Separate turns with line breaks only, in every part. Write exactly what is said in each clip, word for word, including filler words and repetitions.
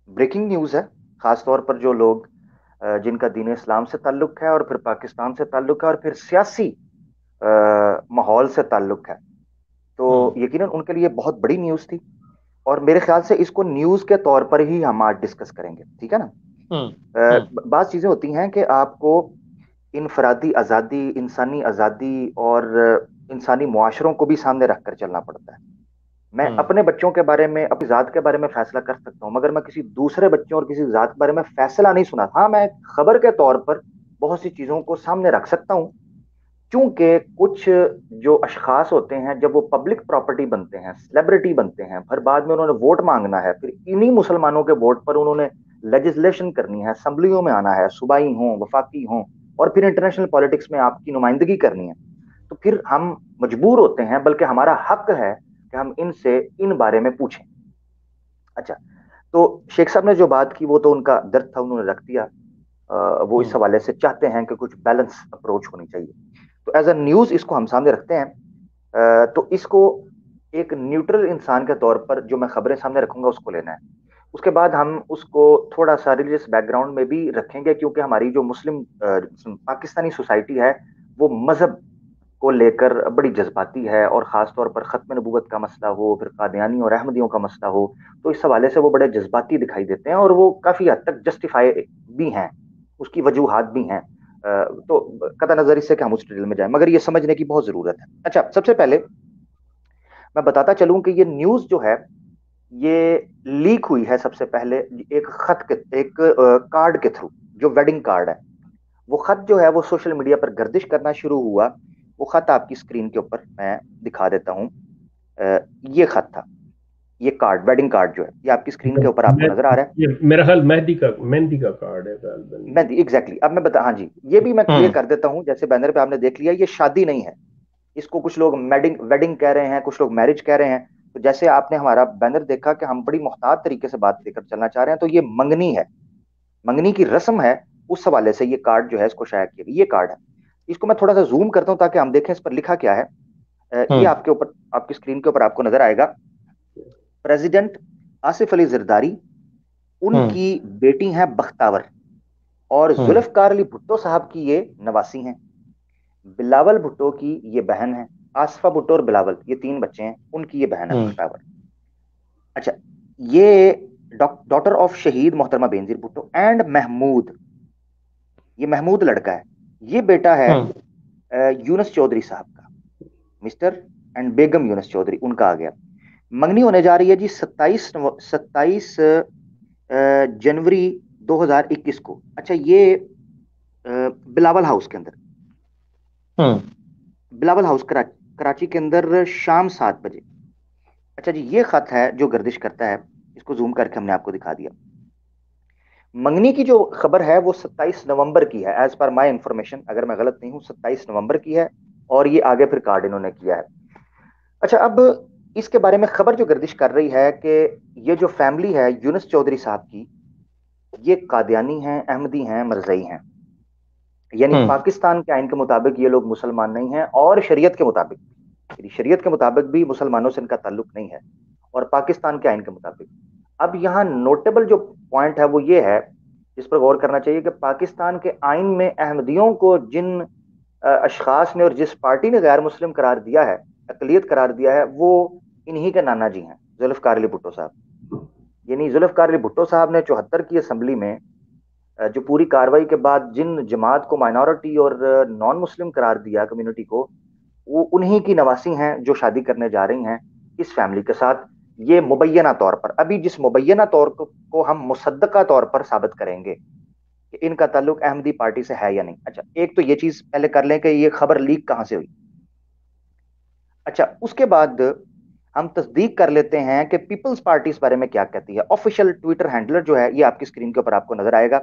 Breaking news है। खास तौर पर जो लोग अ, जिनका दीन इस्लाम से ताल्लुक है और फिर पाकिस्तान से ताल्लुक है और फिर सियासी अ, माहौल से ताल्लुक है, तो
हम्म।
यकीनन उनके लिए बहुत बड़ी न्यूज़ थी। और मेरे ख्याल से इसको न्यूज़ के तौर पर ही हम आज डिस्कस करेंगे, ठीक है ना।
हम्म।
अ,
हम्म।
बात चीज़ें होती हैं कि आपको इनफरादी आज़ादी, इंसानी आज़ादी और इंसानी मुआशरों को भी सामने रख कर चलना पड़ता है। मैं
हम्म।
अपने बच्चों के बारे में, अपनी जात के बारे में फैसला कर सकता हूँ, मगर मैं किसी दूसरे बच्चों और किसी जात के बारे में फैसला नहीं सुना। हाँ, मैं खबर के तौर पर बहुत सी चीजों को सामने रख सकता हूँ, क्योंकि कुछ जो अशखास होते हैं जब वो पब्लिक प्रॉपर्टी बनते हैं, सेलिब्रिटी बनते हैं, फिर बाद में उन्होंने वोट मांगना है, फिर इन्हीं मुसलमानों के वोट पर उन्होंने लेजिस्लेशन करनी है, असम्बलियों में आना है, सूबाई हों, वफाकी हों, और फिर इंटरनेशनल पॉलिटिक्स में आपकी नुमाइंदगी करनी है, तो फिर हम मजबूर होते हैं, बल्कि हमारा हक है कि हम इनसे इन बारे में पूछें। अच्छा, तो शेख साहब ने जो बात की वो तो उनका दर्द था, उन्होंने रख दिया। अ, वो इस
हम्म।
हवाले से चाहते हैं कि कुछ बैलेंस अप्रोच होनी चाहिए। तो एज अ न्यूज इसको हम सामने रखते हैं। अ, तो इसको एक न्यूट्रल इंसान के तौर पर जो मैं खबरें सामने रखूंगा उसको लेना है। उसके बाद हम उसको थोड़ा सा रिलीजियस बैकग्राउंड में भी रखेंगे, क्योंकि हमारी जो मुस्लिम अ, पाकिस्तानी सोसाइटी है वो मजहब को लेकर बड़ी जज्बाती है, और ख़ास तौर पर ख़त्म नबूवत का मसला हो, फिर कादियानी और अहमदियों का मसला हो, तो इस हवाले से वो बड़े जज्बाती दिखाई देते हैं, और वो काफ़ी हद तक जस्टिफाई भी हैं, उसकी वजूहात भी हैं। अ, तो कता नज़र इससे कि हम उस डिटेल में जाएं, मगर ये समझने की बहुत ज़रूरत है। अच्छा, सबसे पहले मैं बताता चलूं कि ये न्यूज़ जो है, ये लीक हुई है सबसे पहले एक खत के, एक अ, कार्ड के थ्रू, जो वेडिंग कार्ड है। वो खत जो है वो सोशल मीडिया पर गर्दिश करना शुरू हुआ। वो खत आपकी स्क्रीन के ऊपर मैं दिखा देता हूँ। अ, ये खत था, ये कार्ड, वेडिंग कार्ड जो है, ये आपकी स्क्रीन के ऊपर आपको
मैं
नजर आ रहा है।
ये मेरा ख्याल मेहंदी का मेहंदी का कार्ड है गालिबन
मैं
ये।
एग्जैक्टली exactly, अब मैं बता, हाँ जी, ये भी मैं क्लियर
हम्म।
कर देता हूँ। जैसे बैनर पे आपने देख लिया, ये शादी नहीं है। इसको कुछ लोग वेडिंग वेडिंग कह रहे हैं, कुछ लोग मैरिज कह रहे हैं। तो जैसे आपने हमारा बैनर देखा कि हम बड़ी मोहतात तरीके से बात लेकर चलना चाह रहे हैं, तो ये मंगनी है, मंगनी की रस्म है। उस हवाले से ये कार्ड जो है इसको शाया किया गया, ये कार्ड है। इसको मैं थोड़ा सा जूम करता हूँ ताकि हम देखें इस पर लिखा क्या है। अ, ये
हम्म।
आपके ऊपर, आपकी स्क्रीन के ऊपर आपको नजर आएगा। प्रेसिडेंट आसिफ अली जरदारी,
हम्म।
उनकी बेटी हैं बख्तावर, और
हम्म।
जुल्फकार अली भुट्टो साहब की ये नवासी हैं। बिलावल भुट्टो की ये बहन है। आसफा भुट्टो और बिलावल ये तीन बच्चे हैं, उनकी ये बहन है
हम्म।
बख्तावर। अच्छा, ये डॉटर ऑफ शहीद मोहतरमा बेनजीर भुट्टो एंड महमूद, ये महमूद लड़का है। ये बेटा है
हम्म।
अ, यूनुस चौधरी साहब का, मिस्टर एंड बेगम यूनुस चौधरी उनका आ गया। मंगनी होने जा रही है जी सत्ताईस सत्ताईस जनवरी दो हज़ार इक्कीस को। अच्छा, ये अ, बिलावल हाउस के अंदर,
हम्म।
बिलावल हाउस करा, कराची के अंदर शाम सात बजे। अच्छा जी, ये खत है जो गर्दिश करता है। इसको जूम करके हमने आपको दिखा दिया। मंगनी की जो खबर है वो सत्ताईस नवंबर की है, एज पर माय इंफॉर्मेशन, अगर मैं गलत नहीं हूं सत्ताईस नवंबर की है। और ये आगे फिर कार्ड इन्होंने किया है। अच्छा, अब इसके बारे में खबर जो गर्दिश कर रही है कि ये जो फैमिली है यूनुस चौधरी साहब की, ये कादियानी हैं, अहमदी हैं, मरजई हैं। यानी
हम्म।
पाकिस्तान के आइन के मुताबिक ये लोग मुसलमान नहीं हैं, और शरीयत के मुताबिक, यानी शरीयत के मुताबिक भी मुसलमानों से इनका ताल्लुक नहीं है, और पाकिस्तान के आइन के मुताबिक। अब यहाँ नोटेबल जो पॉइंट है वो ये है, जिस पर गौर करना चाहिए, कि पाकिस्तान के आइन में अहमदियों को जिन अ, अशखास ने और जिस पार्टी ने गैर मुस्लिम करार दिया है, अकलियत करार दिया है, वो इन्हीं के नाना जी हैं, जुल्फकार अली भुट्टो साहब। यानी जुल्फकार अली भुट्टो साहब ने चौहत्तर की असम्बली में अ, जो पूरी कार्रवाई के बाद जिन जमात को माइनॉरिटी और नॉन मुस्लिम करार दिया कम्युनिटी को, वो उन्हीं की नवासी हैं जो शादी करने जा रही हैं इस फैमिली के साथ। ये मुबैना तौर पर, अभी जिस मुबैना तौर को, को हम मुसद्दका तौर पर साबित करेंगे कि इनका ताल्लुक अहमदी पार्टी से है या नहीं। अच्छा, एक तो ये चीज पहले कर लें कि ये खबर लीक कहां से हुई। अच्छा, उसके बाद हम तस्दीक कर लेते हैं कि पीपल्स पार्टी इस बारे में क्या कहती है। ऑफिशियल ट्विटर हैंडलर जो है, ये आपकी स्क्रीन के ऊपर आपको नजर आएगा।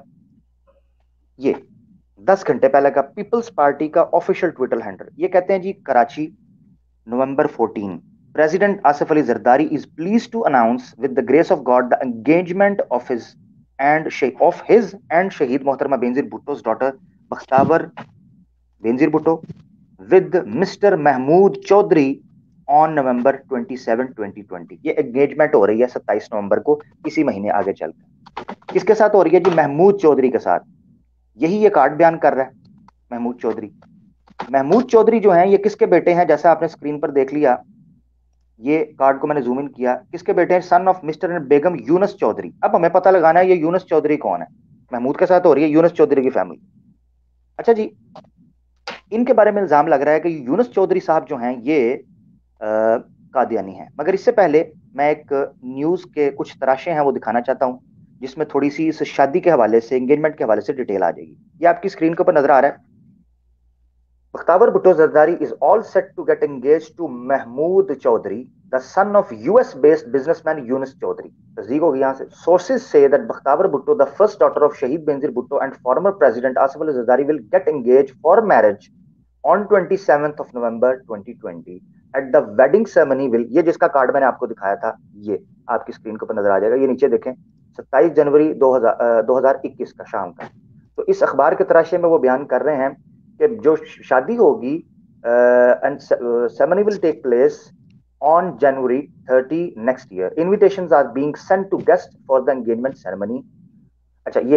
ये दस घंटे पहले का पीपल्स पार्टी का ऑफिशियल ट्विटर हैंडलर, ये कहते हैं जी, Karachi, November fourteen, President Asif Ali Zardari is pleased to announce, with the grace of God, the engagement of his and of his and Shaheed Mohtarma Benazir Bhutto's daughter Bakhtawar Benazir Bhutto with Mister Mahmood Chaudhary on November twenty seven, twenty twenty. ये engagement हो रही है सत्ताईस नवंबर को, इसी महीने आगे चलकर। किसके साथ हो रही है जी? महमूद चौधरी के साथ। यही ये कार्ड बयान कर रहा है, महमूद चौधरी। महमूद चौधरी जो हैं ये किसके बेटे हैं? जैसा आपने स्क्रीन पर देख लिया, ये कार्ड को मैंने जूम इन किया, किसके बेटे हैं? सन ऑफ मिस्टर एंड बेगम यूनुस चौधरी। अब हमें पता लगाना है ये यूनुस चौधरी कौन है। महमूद के साथ हो रही है यूनुस चौधरी की फैमिली। अच्छा जी, इनके बारे में इल्जाम लग रहा है कि यूनुस चौधरी साहब जो हैं ये आ, कादियानी हैं। मगर इससे पहले मैं एक न्यूज के कुछ तराशे हैं वो दिखाना चाहता हूं, जिसमें थोड़ी सी इस शादी के हवाले से, एंगेजमेंट के हवाले से डिटेल आ जाएगी। ये आपकी स्क्रीन के ऊपर नजर आ रहा है। Bakhtawar Bhutto Zardari is all set to get engaged to Mahmood Chaudhary, the son of U S-based businessman Yunus Chaudhary. तस्दीक होगी यहाँ से। Sources say that Bख्तावर Bhutto, the first daughter of Shahid Benazir Bhutto and former president Asif Ali Zardari, will get engaged for marriage on twenty-seventh of November twenty twenty. At the wedding ceremony will, ये जिसका card मैंने आपको दिखाया था, ये आपकी screen के ऊपर नजर आ जाएगा। ये नीचे देखें, सत्ताईस जनवरी दो हजार इक्कीस का शाम का। तो इस अखबार के तराशे में वो बयान कर रहे हैं कि जो शादी होगी and ceremony will take place on January thirtieth next year. Invitations are being sent to guests for the engagement ceremony. अच्छा, ये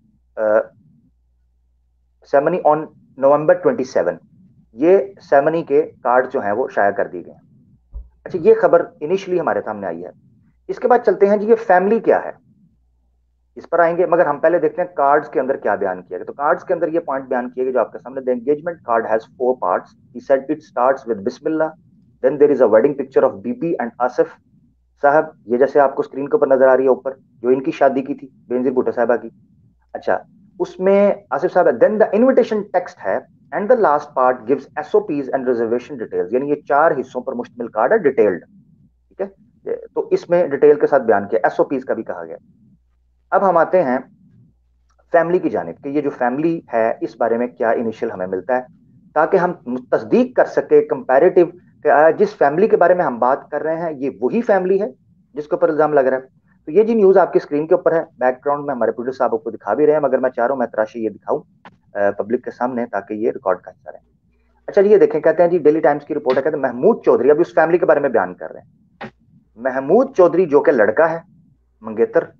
सेरेमनी ऑन नवंबर twenty-seventh, ये सेरेमनी के कार्ड जो हैं वो शाया कर दी गए हैं। अच्छा, ये खबर इनिशियली हमारे सामने आई है। इसके बाद चलते हैं जी, ये फैमिली क्या है, इस पर आएंगे। मगर हम पहले देखते हैं कार्ड्स के अंदर क्या बयान किया गया। तो कार्ड्स के अंदर ये पॉइंट बयान किए गए जो आपके सामने। The engagement card has four parts. He said it starts with बिस्मिल्लाह, then there is a wedding picture of Bibi and Asif साहब, ये जैसे आपको स्क्रीन के ऊपर नजर आ रही है ऊपर, जो इनकी शादी की थी बेनजीर भुट्टो साहबा की। अच्छा, उसमें आसिफ साहब। देन द इनविटेशन टेक्स्ट है and the last part gives SOPs and reservation details, यानी ये चार हिस्सों पर मुश्तमिल कार्ड है, डिटेल्ड। ठीक है, तो इसमें डिटेल के साथ बयान किया, एसओपीज का भी कहा गया। अब हम आते हैं फैमिली की जानिब कि ये जो फैमिली है इस बारे में क्या इनिशियल हमें मिलता है, ताकि हम तस्दीक कर सके कंपैरेटिव कि जिस फैमिली के बारे में हम बात कर रहे हैं ये वही फैमिली है जिसके ऊपर इल्जाम लग रहा है। तो ये जी न्यूज आपकी स्क्रीन के ऊपर है, बैकग्राउंड में हमारे प्रोड्यूसर साहब आपको दिखा भी रहे हैं, मगर मैं चाह रहा हूं मैं तराशी ये दिखाऊं पब्लिक के सामने ताकि ये रिकॉर्ड का हिस्सा रहे। अच्छा जी, ये देखें, कहते हैं जी डेली टाइम्स की रिपोर्ट है, कहते हैं महमूद चौधरी, अभी उस फैमिली के बारे में बयान कर रहे हैं। महमूद चौधरी जो कि लड़का है मंगेतर,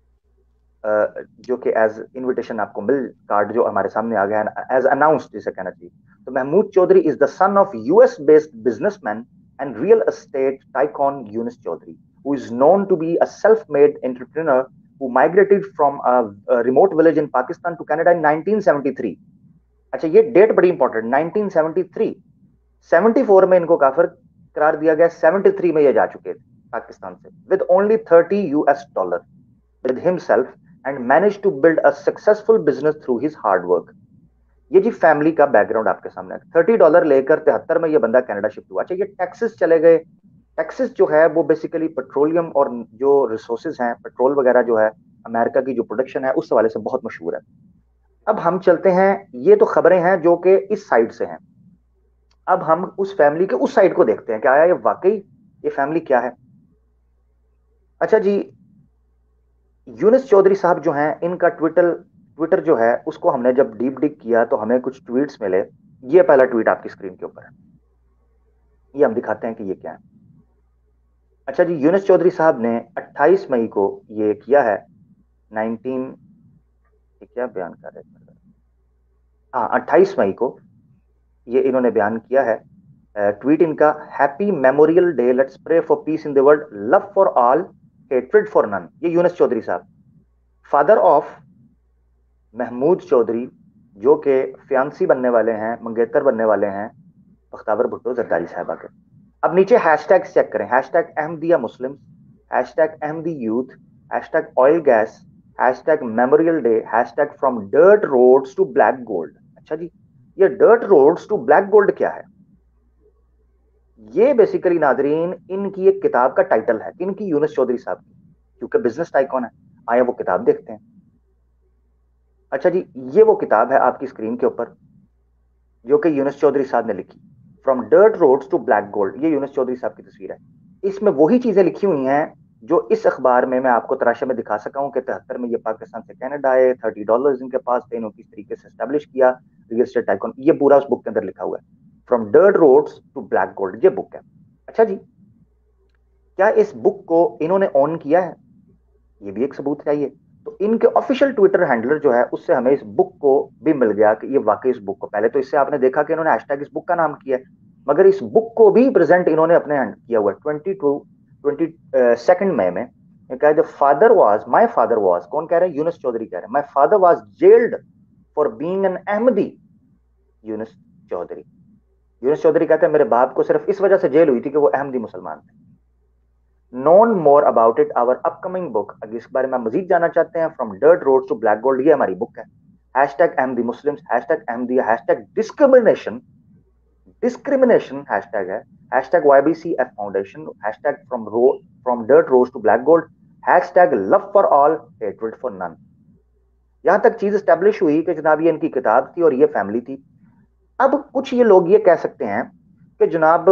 जो कि एज इनविटेशन आपको मिल कार्ड जो हमारे सामने आ गया है, एज अनाउंस्ड जिसे कहना चाहिए। तो Mahmood Chaudhary is the son of US based businessman and real estate tycoon Yunus Chaudhary, who is known to be a self-made entrepreneur who migrated from a, a remote village in Pakistan to Canada in nineteen seventy-three. अच्छा, ये date बड़ी important, nineteen seventy-three। seventy-four में इनको काफिर करार दिया गया, seventy-three में ये जा चुके थे पाकिस्तान से with only thirty U S dollar with himself and managed to build a successful business through his hard work. ये जी फैमिली का बैकग्राउंड आपके सामने है। थर्टी डॉलर लेकर तिहत्तर में ये बंदा कनाडा शिफ्ट हुआ। अच्छा, ये टेक्सास चले गए। टेक्सास जो है वो बेसिकली पेट्रोलियम और जो रिसोर्सेज हैं, पेट्रोल वगैरह जो है, अमेरिका की जो प्रोडक्शन है उस हवाले से बहुत मशहूर है। अब हम चलते हैं, ये तो खबरें हैं जो कि इस साइड से हैं। अब हम उस फैमिली के उस साइड को देखते हैं कि आया ये वाकई ये फैमिली क्या है। अच्छा जी, यूनुस चौधरी साहब जो हैं, इनका ट्विटर ट्विटर जो है उसको हमने जब डीप डिग किया तो हमें कुछ ट्वीट्स मिले। ये पहला ट्वीट आपकी स्क्रीन के ऊपर है, ये हम दिखाते हैं कि ये क्या है। अच्छा जी, यूनुस चौधरी साहब ने अट्ठाईस मई को ये किया है, नाइनटीन ये क्या बयान कर रहे थे, हाँ अट्ठाईस मई को ये इन्होंने बयान किया है। ट्वीट इनका, happy memorial day, let's pray for peace in the world, love for all, hatred for none. ये यूनुस चौधरी साहब, फादर ऑफ महमूद चौधरी, जो कि फियांसी बनने वाले हैं, मंगेतर बनने वाले हैं बख्तावर भुट्टो जरदारी साहबा के। अब नीचे हैशटैग चेक करें, hashtag Ahmadiyya Muslim, hashtag Ahmadi youth, hashtag oil gas, hashtag memorial day, hashtag from dirt roads to black gold. अच्छा जी, ये dirt roads to black gold क्या है? ये बेसिकली नादरीन इनकी एक किताब का टाइटल है, इनकी यूनुस चौधरी साहब की, क्योंकि बिजनेस टाइकॉन है। आए वो किताब देखते हैं। अच्छा जी, ये वो किताब है आपकी स्क्रीन के ऊपर जो कि यूनुस चौधरी साहब ने लिखी, from dirt roads to black gold. ये यूनुस चौधरी साहब की तस्वीर है। इसमें वही चीजें लिखी हुई हैं जो इस अखबार में मैं आपको तराशे में दिखा सका हूं कि तिहत्तर में ये पाकिस्तान से कनाडा आए, थर्टी डॉलर इनके पास थे, इन्होंने किस तरीके से एस्टेब्लिश किया रियल एस्टेट टाइकॉन। ये पूरा उस बुक के अंदर लिखा हुआ है, from dirt roads to black gold, ये बुक है। अच्छा जी, क्या इस बुक को इन्होंने ऑन किया है? ये भी एक सबूत चाहिए। तो इनके ऑफिशियल ट्विटर हैंडलर जो है उससे हमें इस बुक को भी मिल गया कि ये वाकई इस बुक को, पहले तो इससे आपने देखा कि इन्होंने हैशटैग इस बुक का नाम किया है, मगर इस बुक को भी प्रेजेंट इन्होंने अपने हैंड किया हुआ है ट्वेंटी टू ट्वेंटी सेकंड मई में। कहा the father was my father was, कौन कह रहे हैं? यूनुस चौधरी कह रहे हैं, my father was jailed for being an Ahmadi. Yunus Chaudhary Yunus Chaudhary कहते हैं मेरे बाप को सिर्फ इस वजह से जेल हुई थी कि वो अहमदी मुसलमान थे। Known more about it our upcoming book, अगर इस बारे में मजीद जानना चाहते हैं, from dirt road to black gold, ये हमारी बुक है। Hashtag Ahmadi Muslims, hashtag Ahmadi, hashtag discrimination, discrimination hashtag है, hashtag YBCF foundation, hashtag from road from dirt road to black gold, hashtag love for all hatred for none. यहां तक चीज establish हुई कि जनाब ये इनकी किताब थी और ये फैमिली थी। अब कुछ ये लोग ये कह सकते हैं कि जनाब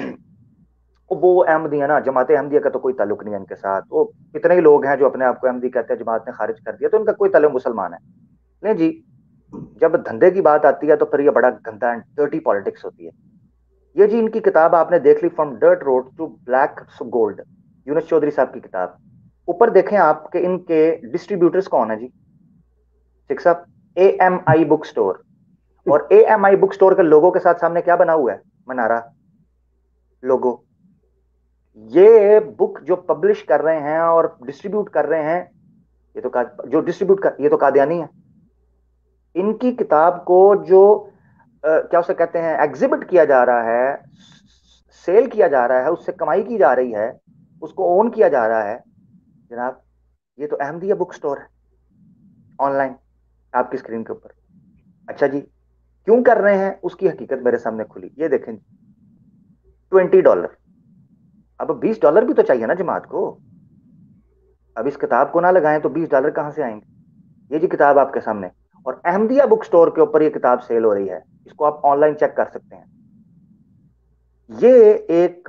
वो अहमदिया ना, जमात अहमदिया का तो कोई ताल्लुक नहीं है इनके साथ, वो कितने ही लोग हैं जो अपने आप को अहमदी कहते हैं, जमात ने खारिज कर दिया तो इनका कोई ताल्लुक मुसलमान है नहीं जी। जब धंधे की बात आती है तो फिर ये बड़ा गंदा एंड डर्टी पॉलिटिक्स होती है। ये जी इनकी किताब आपने देख ली, from dirt road to black gold, Yunus Chaudhary साहब की किताब। ऊपर देखें आप कि इनके डिस्ट्रीब्यूटर्स कौन है जी? ठीक साहब, A M I book store, और A M I book store के लोगों के साथ सामने क्या बना हुआ है? मनारा लोगो। ये बुक जो पब्लिश कर रहे हैं और डिस्ट्रीब्यूट कर रहे हैं, ये तो का, जो डिस्ट्रीब्यूट कर, ये तो कादियानी है। इनकी किताब को जो आ, क्या उसे कहते हैं, एग्जिबिट किया जा रहा है, सेल किया जा रहा है, उससे कमाई की जा रही है, उसको ओन किया जा रहा है जनाब, ये तो अहमदिया बुक स्टोर है ऑनलाइन आपकी स्क्रीन के ऊपर। अच्छा जी, क्यों कर रहे हैं उसकी हकीकत मेरे सामने खुली, ये देखें, ट्वेंटी डॉलर। अब बीस डॉलर भी तो चाहिए ना जमात को, अब इस किताब को ना लगाएं तो बीस डॉलर कहां से आएंगे? ये जी किताब आपके सामने, और अहमदिया बुक स्टोर के ऊपर ये किताब सेल हो रही है, इसको आप ऑनलाइन चेक कर सकते हैं। ये एक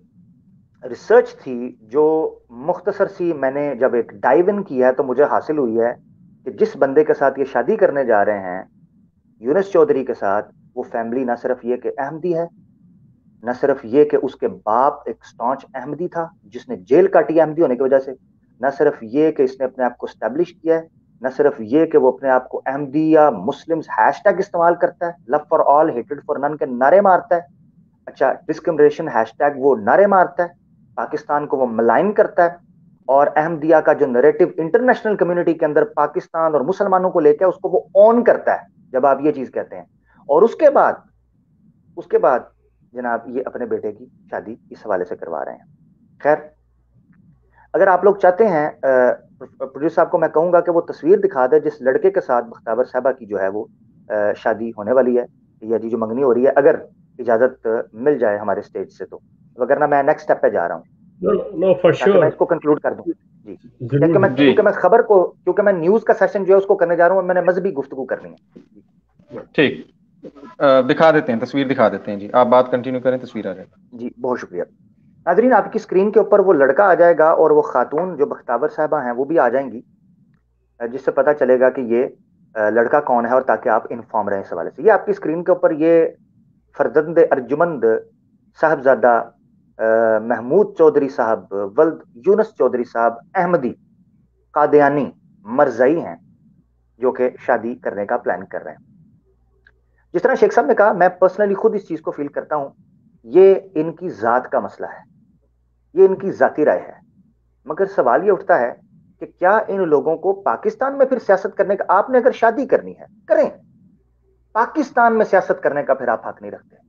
रिसर्च थी जो मुख्तसर सी मैंने जब एक डाइव इन किया है तो मुझे हासिल हुई है कि जिस बंदे के साथ ये शादी करने जा रहे हैं यूनुस चौधरी के साथ, वो फैमिली ना सिर्फ ये कि अहमदी है, न सिर्फ ये कि उसके बाप एक स्टॉन्च अहमदी था जिसने जेल काटी अहमदी होने की वजह से, न सिर्फ ये कि इसने अपने आप को स्टैब्लिश किया है, न सिर्फ ये कि वो अपने आप को अहमदी या मुस्लिम्स हैशटैग इस्तेमाल करता है, love for all hated for none के नारे मारता है, अच्छा डिस्क्रिमिनेशन हैशटैग वो नारे मारता है, पाकिस्तान को वो मलाइन करता है, और अहमदिया का जो नैरेटिव इंटरनेशनल कम्युनिटी के अंदर पाकिस्तान और मुसलमानों को लेकर उसको वो ऑन करता है जब आप ये चीज कहते हैं। और उसके बाद उसके बाद जनाब ये अपने बेटे की शादी इस हवाले से करवा रहे हैं। खैर, अगर आप लोग चाहते हैं, प्रोड्यूसर साहब को मैं कहूंगा कि वो तस्वीर दिखा दे जिस लड़के के साथ बख्तावर साहबा की जो है वो आ, शादी होने वाली है, या जी जो मंगनी हो रही है, अगर इजाजत मिल जाए हमारे स्टेज से तो, वगरना मैं नेक्स्ट स्टेप पे जा रहा हूँ।
नो नो फॉर
ताकि मैं
श्योर,
इसको कंक्लूड कर दूं जी, क्योंकि
जरूर
मैं
जी।
क्योंकि मैं खबर को क्योंकि मैं न्यूज का सेशन जो है उसको करने जा रहा हूँ, मैंने मजहबी गुफ्तगू करनी है।
ठीक, अ, दिखा देते हैं, तस्वीर दिखा देते हैं जी, आप बात कंटिन्यू करें, तस्वीर आ जाए
जी। बहुत शुक्रिया नाजरीन, आपकी स्क्रीन के ऊपर वो लड़का आ जाएगा और वो खातून जो बख्तावर साहबा हैं वो भी आ जाएंगी, जिससे पता चलेगा कि ये लड़का कौन है, और ताकि आप इन्फॉर्म रहें इस हवाले से। ये आपकी स्क्रीन के ऊपर ये फरजंद अर्जुमंद साहबजादा महमूद चौधरी साहब वल्द यूनुस चौधरी साहब अहमदी कादियानी मरजई हैं, जो कि शादी करने का प्लान कर रहे हैं। जिस तरह शेख साहब ने कहा, मैं पर्सनली खुद इस चीज को फील करता हूं, ये इनकी जात का मसला है, ये इनकी जाती राय है, मगर सवाल ये उठता है कि क्या इन लोगों को पाकिस्तान में फिर सियासत करने का, आपने अगर शादी करनी है करें, पाकिस्तान में सियासत करने का फिर आप हक नहीं रखते।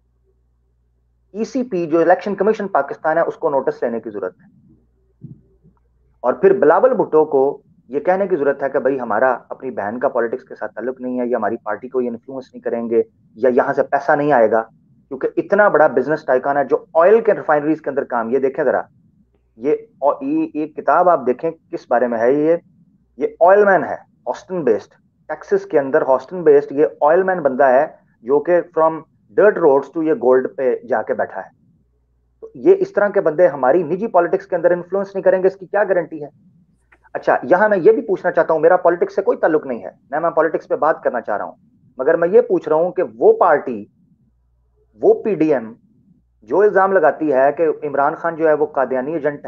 ईसीपी जो इलेक्शन कमीशन पाकिस्तान है उसको नोटिस लेने की जरूरत है, और फिर बिलावल भुट्टो को ये कहने की जरूरत है कि भाई हमारा अपनी बहन का पॉलिटिक्स के साथ ताल्लुक नहीं है, या हमारी पार्टी को ये इन्फ्लुएंस नहीं करेंगे, या यहां से पैसा नहीं आएगा, क्योंकि इतना बड़ा बिजनेस टाइकन है जो ऑयल के रिफाइनरीज के अंदर काम। ये देखें जरा, ये ये किताब आप देखें किस बारे में है। ये ये ऑयलमैन है, हॉस्टन बेस्ड, टेक्सास के अंदर हॉस्टन बेस्ड ये ऑयलमैन बंदा है, जो कि फ्रॉम डर्ट रोड्स टू ये गोल्ड पे जाके बैठा है। तो ये इस तरह के बंदे हमारी निजी पॉलिटिक्स के अंदर इन्फ्लुएंस नहीं करेंगे, इसकी क्या गारंटी है? अच्छा, यहां मैं ये भी पूछना चाहता हूं, मेरा पॉलिटिक्स से कोई ताल्लुक नहीं है, ना मैं पॉलिटिक्स पे बात करना चाह रहा हूं, मगर मैं ये पूछ रहा हूं कि वो पार्टी, वो पीडीएम जो इल्जाम लगाती है कि इमरान खान जो है वो कादियानी एजेंट है,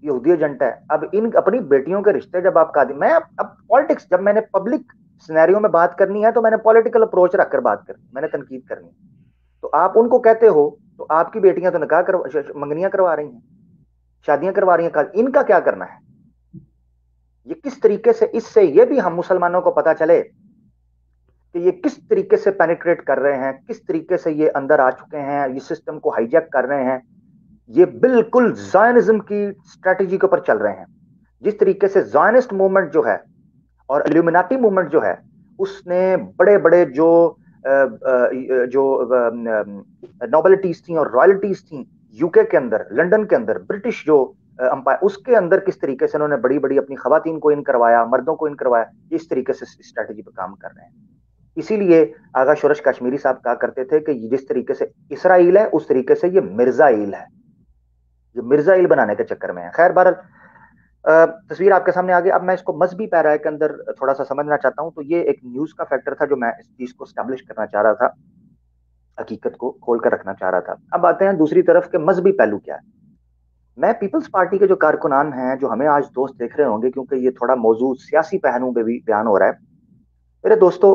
यहूदी एजेंट है। अब इन अपनी बेटियों के रिश्ते जब आप कादी, मैं अब, अब पॉलिटिक्स जब मैंने पब्लिक सिनेरियो में बात करनी है तो मैंने पॉलिटिकल अप्रोच रखकर बात करनी, मैंने तनकीद करनी। तो आप उनको कहते हो तो आपकी बेटियां तो निकाह करवा, मंगनियां करवा रही हैं, शादियां करवा रही हैं, इनका क्या करना है? ये किस तरीके से, इससे ये भी हम मुसलमानों को पता चले कि ये किस तरीके से पेनिट्रेट कर रहे हैं, किस तरीके से ये अंदर आ चुके हैं, ये सिस्टम को हाईजैक कर रहे हैं। ये बिल्कुल ज़ायनिज्म की स्ट्रेटजी के ऊपर चल रहे हैं। जिस तरीके से ज़ायनिस्ट मूवमेंट जो है और इल्यूमिनाटी मूवमेंट जो है, उसने बड़े बड़े जो जो नोबलिटीज थी और रॉयल्टीज थी यूके के अंदर, लंदन के अंदर, ब्रिटिश जो अंपायर, उसके अंदर किस तरीके से उन्होंने बड़ी बड़ी अपनी खवातीन को इन करवाया, मर्दों को इन करवाया, इस तरीके से स्ट्रेटजी पे काम कर रहे हैं। इसीलिए आगा शोरश कश्मीरी साहब कहा करते थे कि जिस तरीके से इसराइल है उस तरीके से ये मिर्जाइल है, ये मिर्जाइल बनाने के चक्कर में है। खैर बहरहाल तस्वीर आपके सामने आ गई। अब मैं इसको मजहबी पैरा के अंदर थोड़ा सा समझना चाहता हूं। तो ये एक न्यूज का फैक्टर था जो मैं इस चीज को स्टैब्लिश करना चाह रहा था, हकीकत को खोल कर रखना चाह रहा था। अब आते हैं दूसरी तरफ के मजहबी पहलू क्या है। मैं पीपल्स पार्टी के जो कारकुनान हैं जो हमें आज दोस्त देख रहे होंगे, क्योंकि ये थोड़ा मौजूद सियासी पहलू पे भी बयान हो रहा है, मेरे दोस्तों,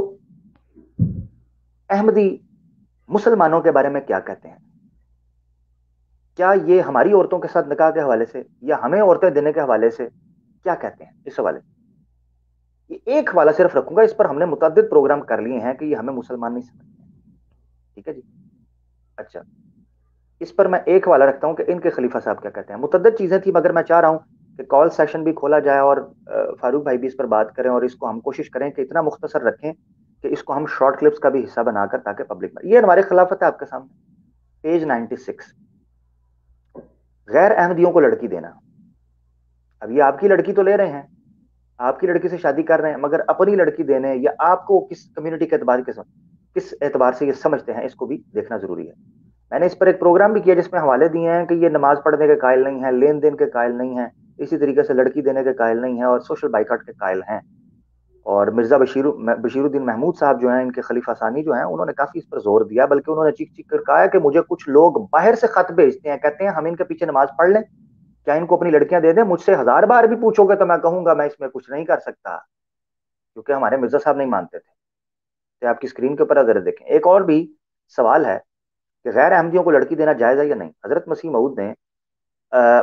अहमदी मुसलमानों के बारे में क्या कहते हैं? क्या ये हमारी औरतों के साथ निकाह के हवाले से या हमें औरतें देने के हवाले से क्या कहते हैं इस हवाले से? ये एक हवाला सिर्फ रखूंगा, इस पर हमने मुतअद्दिद प्रोग्राम कर लिए हैं कि ये हमें मुसलमान नहीं समझते हैं, ठीक है जी। अच्छा, इस पर मैं एक हवाला रखता हूं कि इनके खलीफा साहब क्या कहते हैं। मुतअद्दिद चीजें थी मगर मैं चाह रहा हूं कि कॉल सेशन भी खोला जाए और फारूक भाई भी इस पर बात करें, और इसको हम कोशिश करें कि इतना मुख्तसर रखें कि इसको हम शॉर्ट क्लिप्स का भी हिस्सा बनाकर, ताकि पब्लिक में, ये हमारे खिलाफत है आपके सामने, पेज नाइन्टी सिक्स, गैर अहमदियों को लड़की देना। अब ये आपकी लड़की तो ले रहे हैं, आपकी लड़की से शादी कर रहे हैं, मगर अपनी लड़की देने या आपको किस कम्युनिटी के एतबार के किस एतबार से ये समझते हैं, इसको भी देखना जरूरी है। मैंने इस पर एक प्रोग्राम भी किया जिसमें हवाले दिए हैं कि ये नमाज पढ़ने के कायल नहीं है, लेन देन के कायल नहीं है, इसी तरीके से लड़की देने के कायल नहीं है और सोशल बाइकआउट के कायल हैं। और मिर्जा बशीर बशीरुद्दीन महमूद साहब जो हैं, इनके खलीफा सानी जो हैं, उन्होंने काफी इस पर जोर दिया, बल्कि उन्होंने चीख चीख कर कहा है कि मुझे कुछ लोग बाहर से खत भेजते हैं, कहते हैं हम इनके पीछे नमाज पढ़ लें, क्या इनको अपनी लड़कियां दे दें? मुझसे हजार बार भी पूछोगे तो मैं कहूंगा मैं इसमें कुछ नहीं कर सकता, क्योंकि हमारे मिर्जा साहब नहीं मानते थे। तो आपकी स्क्रीन के ऊपर अगर देखें, एक और भी सवाल है कि गैर अहमदियों को लड़की देना जायज है या नहीं। हजरत मसीह मऊद ने आ,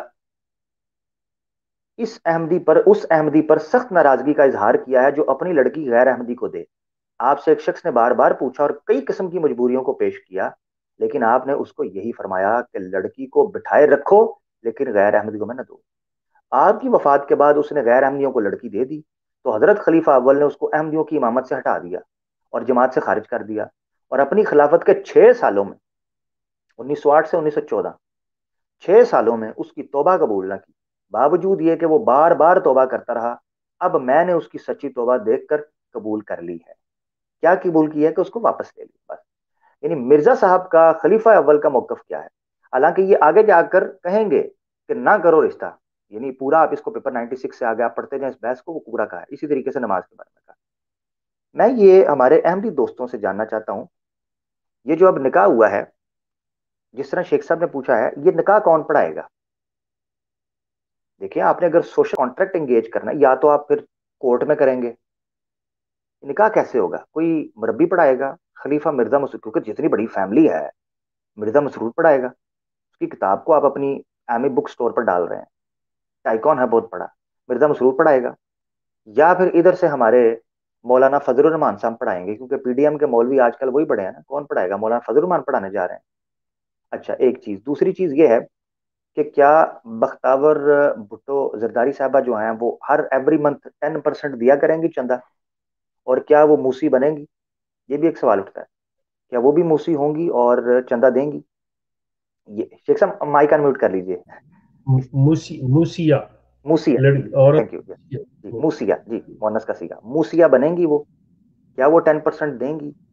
इस अहमदी पर उस अहमदी पर सख्त नाराजगी का इजहार किया है जो अपनी लड़की गैर अहमदी को दे। आपसे एक शख्स ने बार बार पूछा और कई किस्म की मजबूरियों को पेश किया, लेकिन आपने उसको यही फरमाया कि लड़की को बिठाए रखो लेकिन गैर अहमदी को मैं न दो। आपकी वफात के बाद उसने गैर अहमदियों को लड़की दे दी, तो हजरत खलीफा अव्वल ने उसको अहमदियों की इमामत से हटा दिया और जमात से खारिज कर दिया, और अपनी खिलाफत के छह सालों में, उन्नीस सौ आठ से उन्नीस सौ चौदह, छह सालों में उसकी तौबा कबूल न की, बावजूद ये कि वो बार बार तौबा करता रहा। अब मैंने उसकी सच्ची तौबा देखकर कबूल कर ली है। क्या कबूल की है? कि उसको वापस ले ली, बस। यानी मिर्जा साहब का, खलीफा अव्वल का मौकफ क्या है? हालांकि ये आगे जाकर कहेंगे कि ना करो रिश्ता, यानी पूरा आप इसको पेपर नाइन्टी सिक्स से आगे आप पढ़ते जाए इस बहस को, वो पूरा कहा है। इसी तरीके से नमाज के बारे में कहा। मैं ये हमारे अहमदी दोस्तों से जानना चाहता हूं, ये जो अब निकाह हुआ है, जिस तरह शेख साहब ने पूछा है, ये निकाह कौन पढ़ाएगा? देखिए, आपने अगर सोशल कॉन्ट्रैक्ट एंगेज करना है, या तो आप फिर कोर्ट में करेंगे, निकाह कैसे होगा? कोई मुरब्बी पढ़ाएगा? खलीफा मिर्जा मसरूर, क्योंकि जितनी बड़ी फैमिली है, मिर्जा मसरूर पढ़ाएगा। उसकी किताब को आप अपनी एमी बुक स्टोर पर डाल रहे हैं, आइकॉन है बहुत बड़ा, मिर्जा मसरूर पढ़ाएगा। या फिर इधर से हमारे मौलाना फजलुर रहमान साहब पढ़ाएंगे, क्योंकि पीडीएम के मौलवी आजकल वही पढ़े हैं ना, कौन पढ़ाएगा? मौलाना फजलुर रहमान पढ़ाने जा रहे हैं। अच्छा, एक चीज, दूसरी चीज ये है कि क्या बख्तावर भुट्टो जरदारी साहबा जो हैं वो हर एवरी मंथ टेन परसेंट दिया करेंगी चंदा, और क्या वो मूसी बनेंगी? ये भी एक सवाल उठता है, क्या वो भी मूसी होंगी और चंदा देंगी? ये शेख साहब माइक अनम्यूट कर लीजिए।
मूसी मूसिया
मूसिया,
औरत,
थैंक यू जी, मूसिया जी, मोनस का सीगा, मूसिया बनेंगी वो? क्या वो टेन परसेंट देंगी?